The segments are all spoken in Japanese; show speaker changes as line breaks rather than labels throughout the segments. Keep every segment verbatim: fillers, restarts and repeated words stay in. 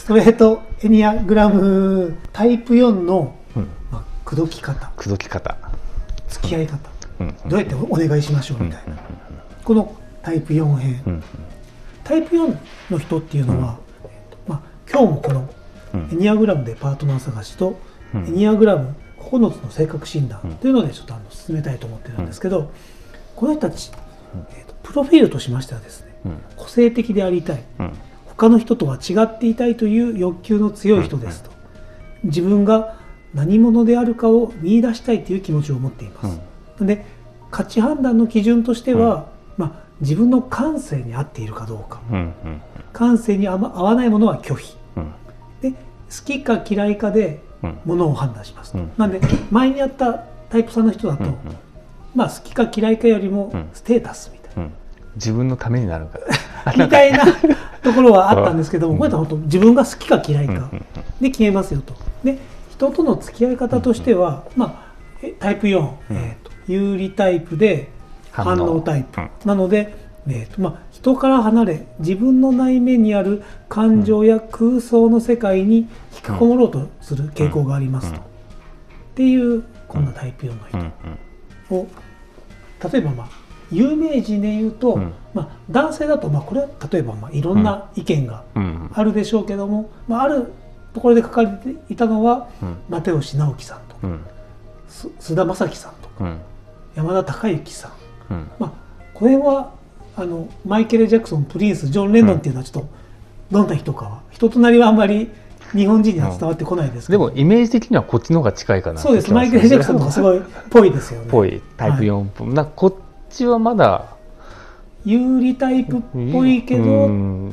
ストレートエニアグラムタイプよんの、うんまあ、口説き方
口説き方
付き合い方、
うんうん、
どうやってお願いしましょうみたいな、うんうんうん、このタイプよん編、うんうん、タイプよんの人っていうのは、うんえーとまあ、今日もこのエニアグラムでパートナー探しと、うん、エニアグラムここのつの性格診断というのでちょっとあの進めたいと思ってるんですけど、うん、この人たち、えーと、プロフィールとしましてはですね、うん、個性的でありたい、うん、他の人とは違っていたいという欲求の強い人ですと、うん、自分が何者であるかを見出したいという気持ちを持っています、うん、で価値判断の基準としては、うんまあ、自分の感性に合っているかどうか、うんうん、感性に合わないものは拒否、うん、で好きか嫌いかでものを判断します、うん、なんで前にやったタイプさんの人だと、うんうんまあ、好きか嫌いかよりもステータスみたいな、うんうん、
自分のためになるか
みたいなところはあったんですけども、うん、これは本当自分が好きか嫌いかで決めますよと。で人との付き合い方としては、うんうんまあ、タイプよん、うんえーと、有利タイプで反応タイプ、うん、なので、えーとまあ、人から離れ自分の内面にある感情や空想の世界に引きこもろうとする傾向がありますと、うん、っていうこんなタイプよんの人を例えばまあ有名人で言うと、うんまあ、男性だとまあこれは例えばまあいろんな意見があるでしょうけども、うんまあ、あるところで書かれていたのは、うん、又吉直樹さんとか、うん、菅田将暉さんとか、うん、山田孝之さん、うんまあ、これはあのマイケル・ジャクソン、プリンス、ジョン・レノンっていうのはちょっとどんな人かは人となりはあんまり日本人には伝わってこないですけど、
うん、でもイメージ的にはこっちの方が近いかな。
そうです、マイケル・ジャクソンとかすごいぽいですよね。
ぽいタイプよん、はい、なこっちはまだ
有利タイプっぽいけど、うん、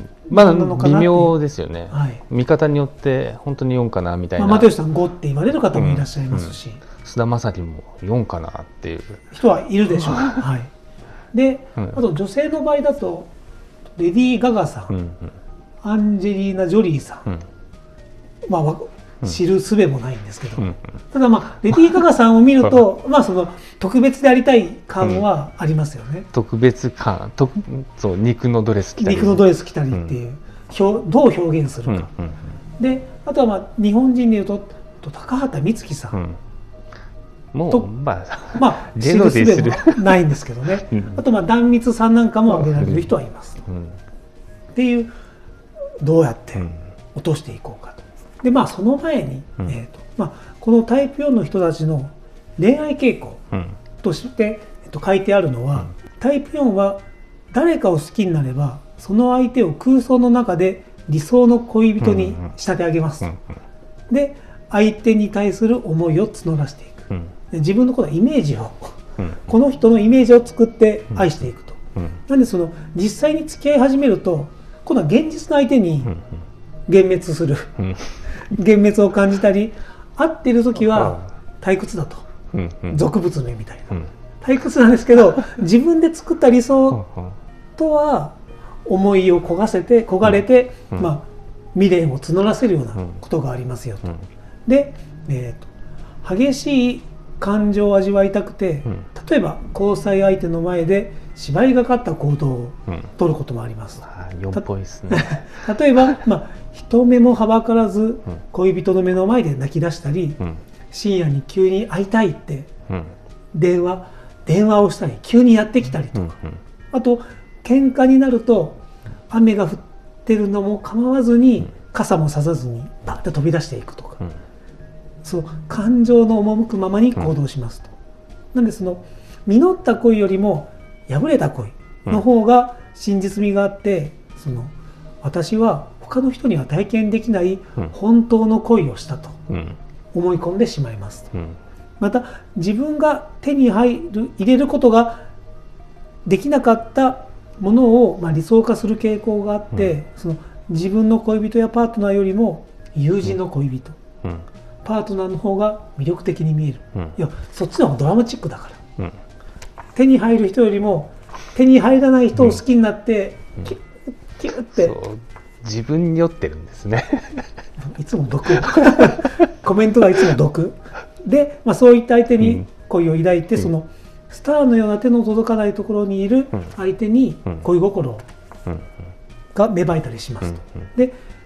まだ微妙ですよね、
はい、
見方によって本当によんかなみたいな、
まあ、又吉さんごって言われる方もいらっしゃいますし、
菅、うんうん、田将暉もよんかなっていう
人はいるでしょう、はい、で、うん、あと女性の場合だとレディー・ガガさん、うんうん、アンジェリーナ・ジョリーさん、うんまあ、知る術もないんですけど、うん、ただまあレディー・ガガさんを見るとまあその特別でありたい感はありますよね、うん、
特別感とそう肉のドレス着たり
肉のドレス着たりっていう、うん、どう表現するか、うんうん、であとはまあ日本人でいうと高畑充希さん、うん
もうまあ、
まあ、知る術もないんですけどね、うん、あとまあ壇蜜さんなんかも挙げられる人はいます、うん、っていうどうやって落としていこうかと。でまあその前に、うんえーとまあ、このタイプよんの人たちの恋愛傾向として、えっと、書いてあるのは、うん、タイプよんは誰かを好きになればその相手を空想の中で理想の恋人に仕立て上げます、うんうん、で相手に対する思いを募らせていく、うん、で自分のことイメージを、うん、この人のイメージを作って愛していくと、うんうん、なんでその実際に付き合い始めると今度は現実の相手に幻滅する、うんうん幻滅を感じたり会っている時は退屈だと、うんうん、俗物名みたいな、うん、退屈なんですけど自分で作った理想とは思いを焦がせて焦がれて、うんまあ、未練を募らせるようなことがありますよと、うん、で、えーと、激しい感情を味わいたくて、うん、例えば交際相手の前で芝居がかった行動を取ることもあります、
うん、よんっぽいですね
例えば、まあ、人目もはばからず恋人の目の前で泣き出したり、うん、深夜に急に会いたいって電話、電話をしたり急にやってきたりとか、うんうん、あと喧嘩になると雨が降ってるのも構わずに傘もささずにパッと飛び出していくとか、うん、そう感情の赴くままに行動しますと、うん、なんでその実った恋よりも破れた恋の方が真実味があって、うん、その私は他の人には体験できない本当の恋をしたと思い込んでしまいます、うん、また自分が手に入る入れることができなかったものをまあ理想化する傾向があって、うん、その自分の恋人やパートナーよりも友人の恋人、うん、パートナーの方が魅力的に見える、うん、いやそっちの方がドラマチックだから、うん、手に入る人よりも手に入らない人を好きになって、うん、キュッキュッって
そう自分に酔ってるんですね
いつも毒コメントがいつも毒で、まあ、そういった相手に恋を抱いて、うん、そのスターのような手の届かないところにいる相手に恋心が芽生えたりしますと、うんうん、で、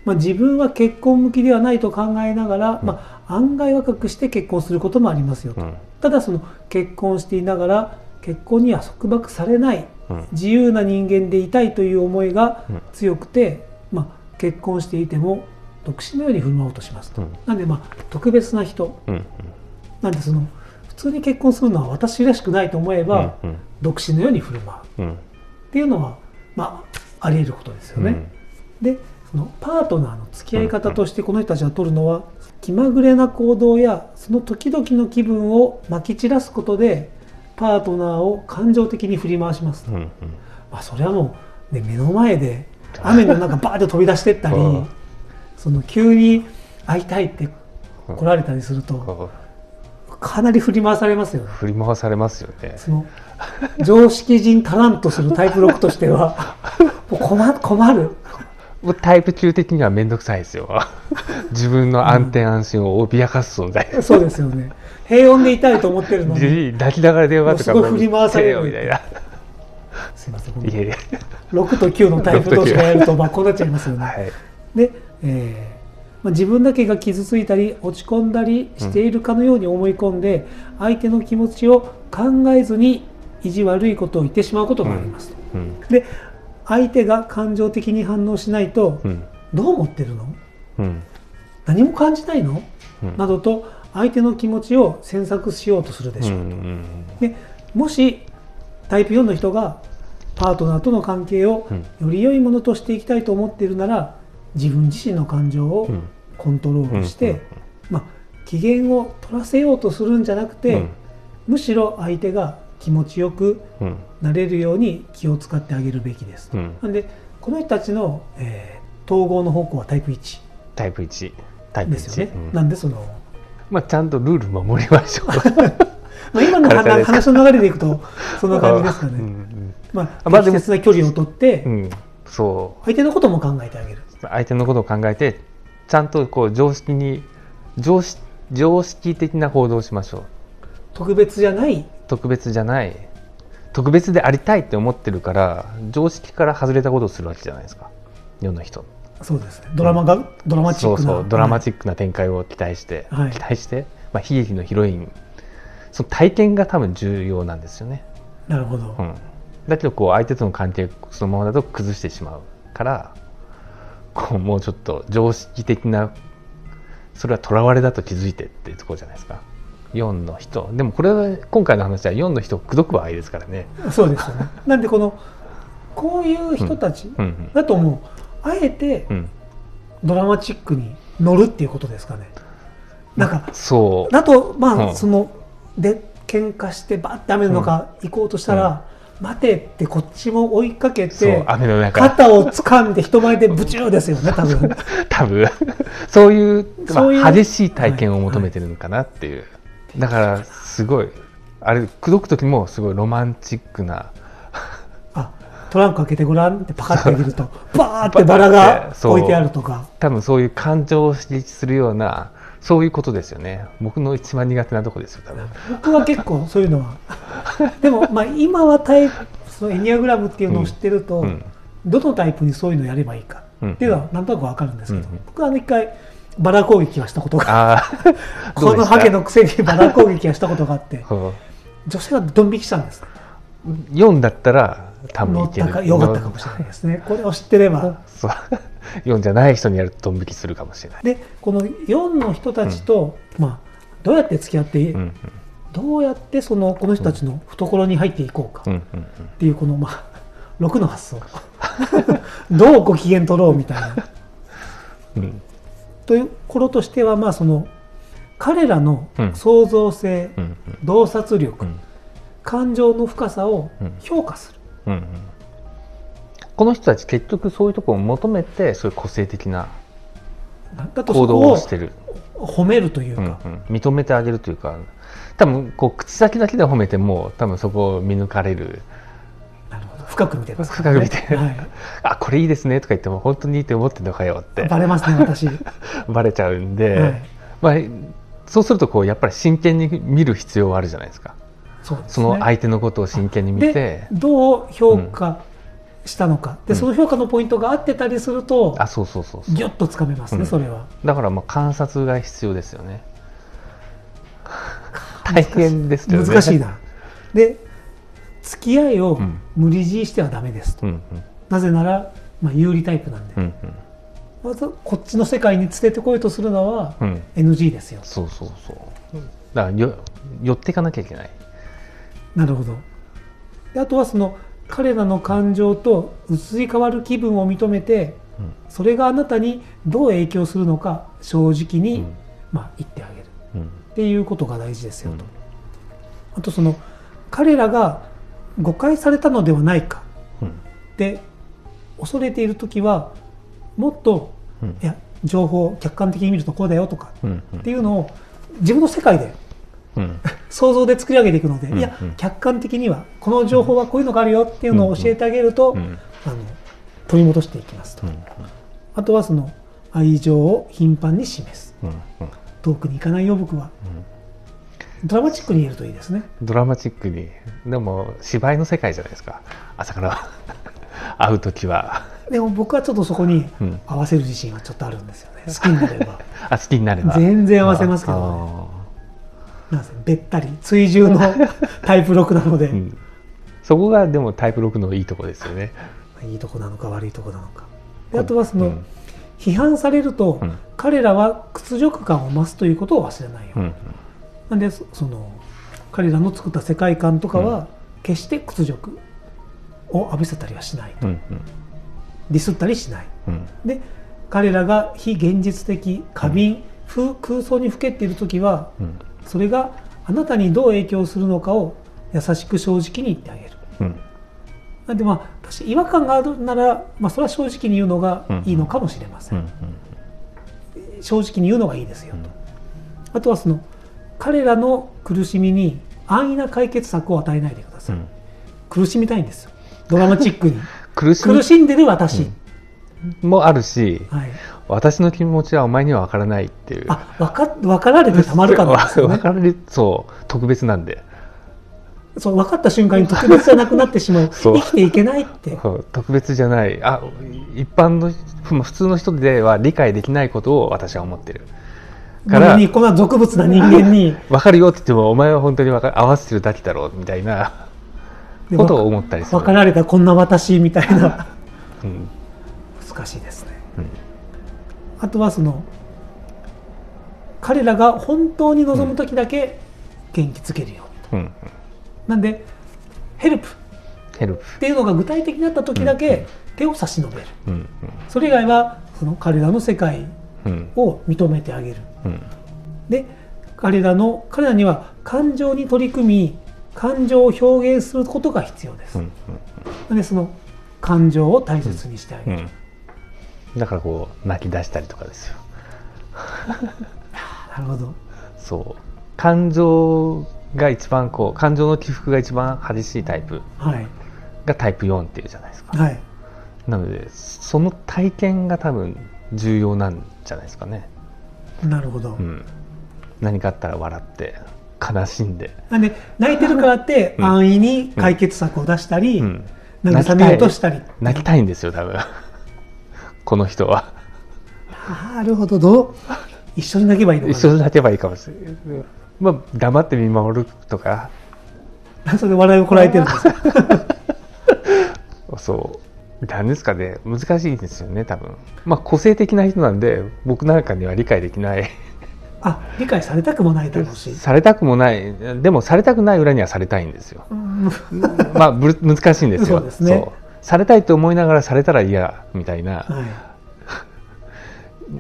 まあ、自分は結婚向きではないと考えながら、うん、まあ、案外若くして結婚することもありますよと、うん、ただその結婚していながら結婚には束縛されない、うん、自由な人間でいたいという思いが強くて、うん、まあ、結婚していても独身のように振る舞おうとしますと、うん、なんでまあ特別な人、うんうん、なんでその普通に結婚するのは私らしくないと思えば、うんうん、独身のように振る舞う、うん、っていうのはまああり得ることですよね、うん、でそのパートナーの付き合い方としてこの人たちが取るのは気まぐれな行動やその時々の気分をまき散らすことでパートナーを感情的に振り回します、うんうん、まあ、それはもう、ね、目の前で雨の中バーッと飛び出していったりその急に会いたいって来られたりするとかなり振り回されますよね。
振り回されますよね。
その常識人足らんとするタイプろくとしてはもう 困, 困る
もうタイプ中的には面倒くさいですよ自分の安定安心を脅かす存在、うん、
そうですよね。平穏でいたいと思ってるのに
抱きながら電話とか
すごい振り回される
みたいな。
すいません、いやいやろくときゅうのタイプ同士がやるとまあこうなっちゃいますよね、はい、で、えーまあ、自分だけが傷ついたり落ち込んだりしているかのように思い込んで、うん、相手の気持ちを考えずに意地悪いことを言ってしまうことがありますと、うんうん、で相手が感情的に反応しないと、うん、どう思ってるの、うん、何も感じないの、うん、などと相手の気持ちを詮索しようとするでしょうと、うんうん、でもしタイプよんの人がパートナーとの関係をより良いものとしていきたいと思っているなら自分自身の感情をコントロールして、うんうんうん、まあ、機嫌を取らせようとするんじゃなくて、うん、むしろ相手が気持ちよくなれるように気を使ってあげるべきです、うん、なんでこの人たちの、えー、統合の方向はタイプいち
タイプいちタイプいち
ですよね、うん、なんでその、
まあ、ちゃんとルール守りましょう
まあ今の話の流れでいくとそんな感じですかね、うんうん、まあ、適切な距離をとって、うん、そう相手のことも考えてあげる
相手のことを考えてちゃんとこう常識に 常識、常識的な行動をしましょう。
特別じゃない
特別じゃない特別でありたいって思ってるから常識から外れたことをするわけじゃないですか世の人。
そうですね、ドラマが、うん、ドラマチックな
そうそうドラマチックな展開を期待して、はい、期待して、まあ、悲劇のヒロインその体験が多分重要なんですよね。
なるほど、
うん、だけどこう相手との関係そのままだと崩してしまうからこうもうちょっと常識的なそれは囚われだと気づいてっていうところじゃないですか。よんの人でもこれは今回の話はよんの人を口説く場合ですからね。
そうですよね。なんでこのこういう人たちだともうあえてドラマチックに乗るっていうことですかね。なんかそうだとまあ、うん、そので喧嘩してバッて雨の中行こうとしたら、うん、待てってこっちも追いかけて雨の中肩を掴んで人前でブチューですよね多分
多分そういう、まあ、激しい体験を求めてるのかなっていう、はいはい、だからすごいあれ口説く時もすごいロマンチックな
あトランク開けてごらんってパカッて開けるとバーってバラが置いてあるとか
多分そういう感情を刺激するようなそういうことですよね。僕の一番苦手なとこですよ多分。
僕は結構そういうのはでもまあ今はタイプそのエニアグラムっていうのを知ってると、うん、どのタイプにそういうのをやればいいかっていうのはなんとなく分かるんですけど、うんうん、僕はあの一回バラ攻撃はしたことがこのハゲのくせにバラ攻撃はしたことがあって女性がドン引きしたんです。
よんだったら多分いける
よかったかもしれないですね。これを知ってれば
そうよんじゃない人にやるとドン引きするかもしれない。
でこのよんの人たちと、うん、まあ、どうやって付き合って、うんうん、どうやってそのこの人たちの懐に入っていこうかっていうこの、まあ、ろくの発想どうご機嫌取ろうみたいな、うん、という頃としては、まあ、その彼らの創造性、うん、洞察力、うん、感情の深さを評価する、うんうんうん、
この人たち結局そういうところを求めてそういう個性的な行動をしてる。
褒めるというか、
うんうん、認めてあげるというか多分こう口先だけで褒めても多分そこを見抜かれる。
なるほど深く見てます、
ね、深く見て、はい、あこれいいですねとか言っても本当にいいって思ってんのかよって
バレますね私
バレちゃうんで、はい、まあ、そうするとこうやっぱり真剣に見る必要はあるじゃないですか。 そうですね、その相手のことを真剣に見て
どう評価したのかで、その評価のポイントが合ってたりすると、
あ、そうそうそうそう、
ギュッとつかめますね、
うん、
それは。
だからまあ観察が必要ですよね。大変ですよね。
難しいな。で付き合いを無理強いしてはダメですと、うんうん、なぜなら、まあ、有利タイプなんで、うんうん、まずこっちの世界に連れてこようとするのは エヌジー ですよ、うん、
そうそうそう、だからよ寄っていかなきゃいけない。
なるほど。であとはその彼らの感情と移り変わる気分を認めて、うん、それがあなたにどう影響するのか正直に、うん、まあ、言ってあげる、うん、っていうことが大事ですよと、うん、あとその彼らが誤解されたのではないか、うん、で恐れているときはもっと、うん、いや情報を客観的に見るとこうだよとか、うんうん、っていうのを自分の世界で、うん、想像で作り上げていくので、うんうん、いや客観的にはこの情報はこういうのがあるよっていうのを教えてあげると、うんうん、あの取り戻していきますと、うんうん、あとはその愛情を頻繁に示す、うんうん、遠くに行かないよ僕は、うん、ドラマチックに言えるといいですね。
ドラマチックに。でも芝居の世界じゃないですか、朝から会うときは。
でも僕はちょっとそこに合わせる自信はちょっとあるんですよね、うん、好きになれば
あ、好きになれば
全然合わせますけどね。なんせべったり追従のタイプろくなので、うん、
そこがでもタイプろくのいいとこですよね。
いいとこなのか悪いとこなのか。であとはその、うん、批判されると、うん、彼らは屈辱感を増すということを忘れないよ、うん、なんでその彼らの作った世界観とかは、決して屈辱を浴びせたりはしないと、うんうん、ディスったりしない、うん、で彼らが非現実的過敏、うん、空想にふけっているときは、うん、それがあなたにどう影響するのかを優しく正直に言ってあげる、うん、なんでまあ私違和感があるなら、まあ、それは正直に言うのがいいのかもしれません、うんうん、正直に言うのがいいですよと、うん、あとはその彼らの苦しみに安易な解決策を与えないでください、うん、苦しみたいんですよドラマチックに苦し苦しんでる私、
うん、もあるし、はい、私の気持ちはお前には分からないっていう。
あ、分か、分かられてたまるかなんですよね。
分かられ、そう特別なんで、
そう分かった瞬間に特別じゃなくなってしまう生きていけないって
そう特別じゃない、あ、一般の普通の人では理解できないことを私は思ってるから
にこんな俗物な人間に
分かるよって言ってもお前は本当に分か合わせてるだけだろうみたいなことを思ったりする。
分かられたこんな私みたいな、うん、難しいですね、うん、あとはその彼らが本当に望む時だけ元気つけるように、うんうん、なんでヘルプ
ヘルプ
っていうのが具体的になった時だけ手を差し伸べる、うんうん、それ以外はその彼らの世界を認めてあげる、うん、で彼らの彼らには感情に取り組み感情を表現することが必要です、うんうん、でその感情を大切にしてあげる、うん
うん、だからこう泣き出したりとかですよ
なるほど。
そう感情が一番こう感情の起伏が一番激しいタイプがタイプよんっていうじゃないですか、はい、なのでその体験が多分重要なんじゃないですかね。
なるほど、
うん、何かあったら笑って悲しんで
なんで泣いてるからって安易に解決策を出したり、うんうん、慰めようとしたり
泣きたいんですよ多分この人は。
なるほど。どう一緒に泣けばいいのかな。
一緒に泣けばいいかもしれない、まあ、黙って見守るとか
それで笑いをこらえてるんです
そうなんですかね。難しいですよね多分、まあ、個性的な人なんで僕なんかには理解できない
あ、理解されたくもないだろうし
されたくもないでもされたくない裏にはされたいんですよまあ難しいんですよ。そうですね。そうされたいと思いながらされたら嫌みたいな、はい、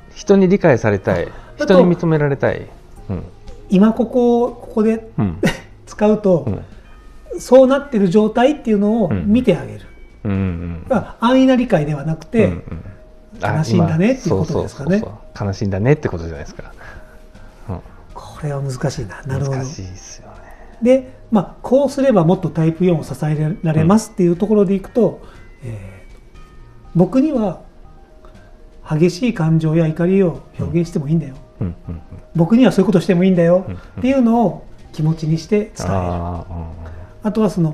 人に理解されたい人に認められたい、うん、
今ここをここで、うん、使うと、うん、そうなってる状態っていうのを見てあげる、うんうんうん、安易な理解ではなくて、うんうん、悲しいんだねっていうことですかね。そうそうそう悲しいんだねってことじゃないですか、うん、これは難しいな。なるほど。難しいですよね。で、まあ、こうすればもっとタイプよんを支えられますっていうところでいくと、うんえー、僕には激しい感情や怒りを表現してもいいんだよ、うんうんうん、僕にはそういうことしてもいいんだよっていうのを気持ちにして伝える、うんうん、あとはその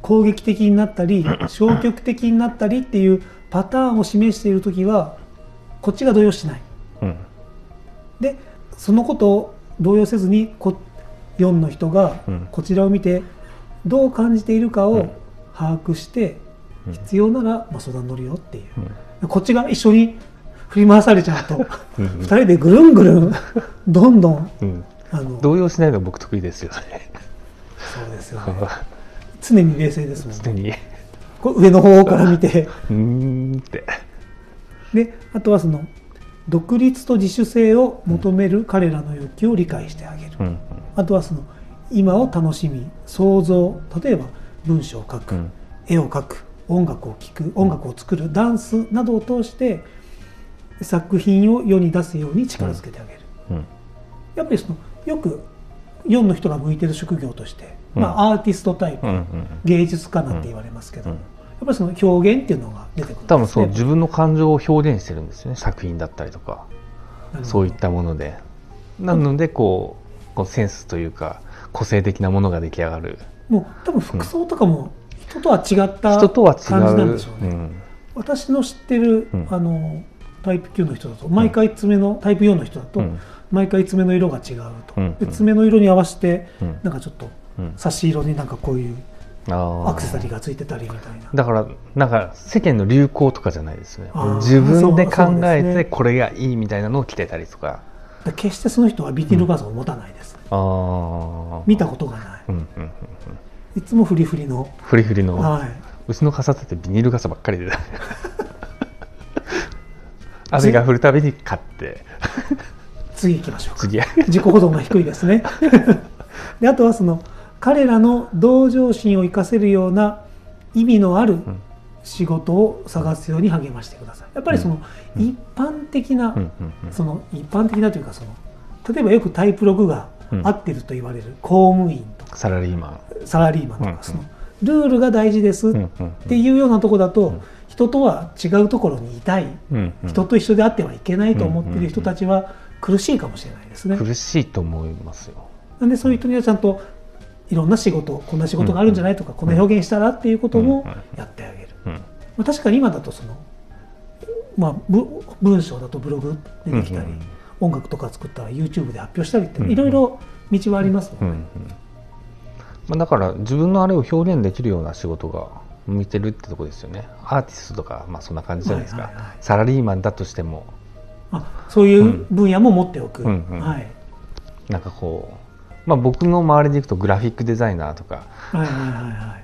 攻撃的になったり消極的になったりっていうパターンを示しているときはこっちが動揺しない、うん、でそのことを動揺せずにこよんの人がこちらを見てどう感じているかを把握して必要ならまあ相談乗るよっていう、うん、こっちが一緒に振り回されちゃうとふたりでぐるんぐるんどんどん、うん、
あの動揺しないのが僕得意ですよね。
そうですよね。常に冷静ですもんね。
常に
これ上の方から見て
うーんって
で、あとはその独立と自主性を求める彼らの欲求を理解してあげる、うんうん、あとはその今を楽しみ想像、例えば文章を書く、うん、絵を描く、音楽を聴く、音楽を作る、ダンスなどを通して作品を世に出すように力づけてあげる、うんうん、やっぱりそのよくよんの人が向いてる職業として、うんまあ、アーティストタイプ、うんうん、芸術家なんて言われますけど、うんうん、やっぱりその表現っていうのが出てくるんですね。
多分そう自分の感情を表現してるんですよね、作品だったりとかそういったもので。なのでこう、こうセンスというか個性的なものが出来上がる。
もう多分服装とかも人とは違った感じなんでしょうね、うん、私の知ってる、うん、あのタイプきゅうの人だと毎回爪の、うん、タイプよんの人だと、うん、毎回爪の色が違うと、うん、で爪の色に合わせて、うん、なんかちょっと差し色になんかこういうアクセサリーがついてたりみたいな。
だからなんか世間の流行とかじゃないですね。自分で考えてこれがいいみたいなのを着てたりとか。
決してその人はビニール傘を持たないです、うん、あ見たことがない、うんうんうんうん、いつもフリフリの
フリフリの、はい、うちの傘ってビニール傘ばっかりで雨が降るたびに買って
次行きましょうか。
次
自己保存が低いですねであとはその彼らの同情心を生かせるような意味のある仕事を探すように励ましてください。やっぱりその一般的な、その一般的なというかその例えばよくタイプろくが合ってると言われる公務員とか
サラリーマン
サラリーマンとかそのルールが大事ですっていうようなところだと人とは違うところにいたい、人と一緒であってはいけないと思っている人たちは苦しいかもしれないですね。
苦しいと思いますよ。
なんでそういう人にはちゃんといろんな仕事、こんな仕事があるんじゃないとか、こんな表現したらっていうこともやってあげる。まあ、確かに今だとその、まあ、文章だとブログ出てきたり、音楽とか作ったら YouTube で発表したりっていろいろ道はありますもんね。
まあ、だから自分のあれを表現できるような仕事が向いてるってとこですよね。アーティストとか、まあ、そんな感じじゃないですか、はいはいはい、サラリーマンだとしても
あそういう分野も持っておく、
うんうんはい、なんかこう、まあ、僕の周りでいくとグラフィックデザイナーとか、はいはいはいはい、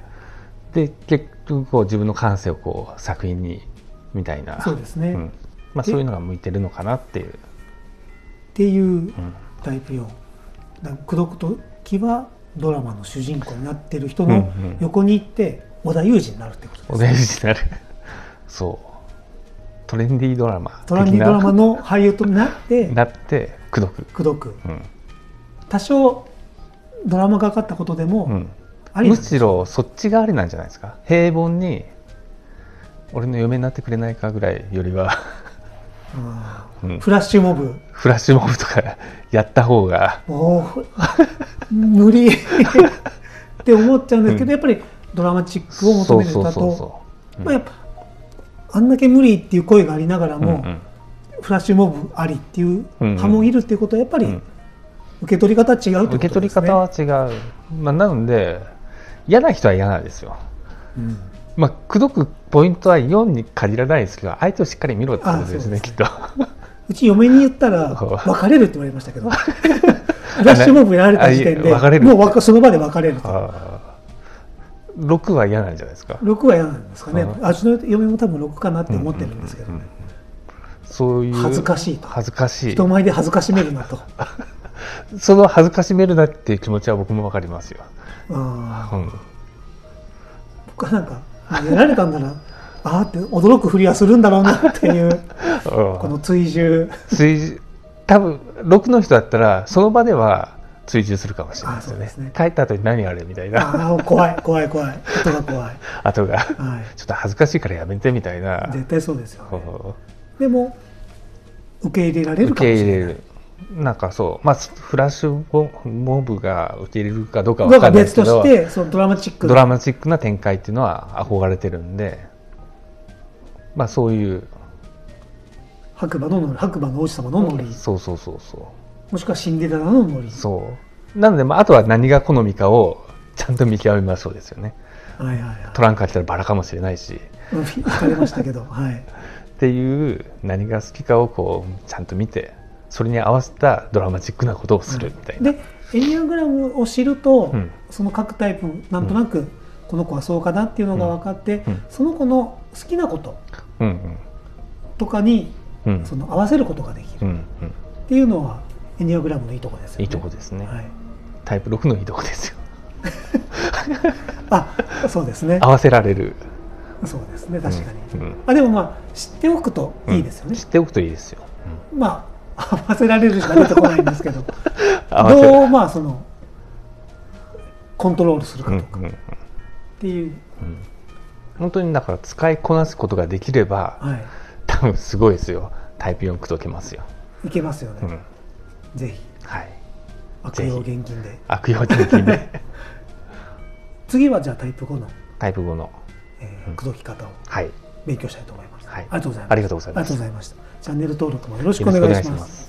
で結局こう自分の感性をこう作品にみたいな
そうですね、
うんまあ、そういうのが向いてるのかなっていう
っていうタイプよん、口説く時はドラマの主人公になってる人の横に行って織田裕二になるってことですね。
織田裕二になるそうトレンディードラマ
トレンディードラマの俳優となって
なって口説く
口説く、うん、多少ドラマがかかったことでも、うん、
ありむしろそっちがありなんじゃないですか。平凡に俺の嫁になってくれないかぐらいよりは
うん、フラッシュモブ
フラッシュモブとかやった方が
もう無理って思っちゃうんですけど、うん、やっぱりドラマチックを求める人だとやっぱあんだけ無理っていう声がありながらも、うんうん、フラッシュモブありっていう派もいるっていうことはやっぱり受け取り方は違うってことですね。
受け取り方は違う、まあ、なので嫌な人は嫌なんですよ、うんまあ、口説くポイントはよんに限らないですけど相手をしっかり見ろってことですね、きっと。
うち嫁に言ったら別れるって言われましたけどフラッシュモブやられた時点でもうその場で別れると。
ろくは嫌なんじゃないですか。
ろくは嫌なんですかね。うちの嫁も多分ろくかなって思ってるんですけどね。
そういう
恥ずかしいと
恥ずかしい
人前で恥ずかしめるなと
その恥ずかしめるなっていう気持ちは僕も分かりますよ。
あ、うん、僕はなんかやられたんならあーって驚くふりはするんだろうなっていうこの追従
追従多分ろくの人だったらその場では追従するかもしれないですよ ね, ですね帰った後に何あれみたいな
あ怖い怖い怖い後が怖い
後が、はい、ちょっと恥ずかしいからやめてみたいな。
絶対そうですよ、ね、でも受け入れられるかもしれない。受け入れる
なんかそう、まあ、フラッシュモブが受け入れるかどうかは分かんないですけど、
別としてそのドラマチックな
ドラマチックな展開っていうのは憧れてるんで、まあそういう
白馬のノリ、白馬の王子様のノリ、
そうそうそうそ
もしくはシンデレラのノリ、
うそうなので、まあ、あとは何が好みかをちゃんと見極めましょうですよね。
はいはいはい、
トランクが来たらバラかもしれないし、
聞かれましたけど、はい、
っていう何が好きかをこうちゃんと見て、それに合わせたドラマチックなことをするみたいな、
でエニアグラムを知ると、
うん、
その各タイプなんとなくこの子はそうかなっていうのが分かって、
うんうん、
その子の好きなこと
うんうん
とかに、
うん、
その合わせることができる、
うんうん、
っていうのはエニアグラムのいいとこですよね。
いいとこですね、
はい、
タイプろくのいいとこですよ
あ、そうですね、
合わせられる、
そうですね、確かに、
うんうん、
あでもまあ知っておくといいですよね、
うん、知っておくといいですよ、
うん、まあ合わせられるしか出てこないんですけどどうまあそのコントロールするかとかっていう、うんうんうん、
本当にだから使いこなすことができれば、はい、多分すごいですよ、タイプよん口説けますよ、
いけますよね、うん、ぜひ、
はい、
悪用現金で
悪用現金で
次はじゃあタイプごの
タイプごの、
えー、口説き方を勉強したいと思います、
はい、
ありがとうございます。
ありがとうございます。
ありがとうございました。チャンネル登録もよろしくお願いします。